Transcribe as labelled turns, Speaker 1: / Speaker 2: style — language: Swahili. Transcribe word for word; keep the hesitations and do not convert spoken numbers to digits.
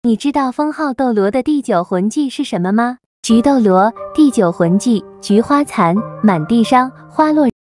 Speaker 1: 你知道封号斗罗的第九魂技是什么吗？菊斗罗第九魂技：菊花残，满地伤，花落。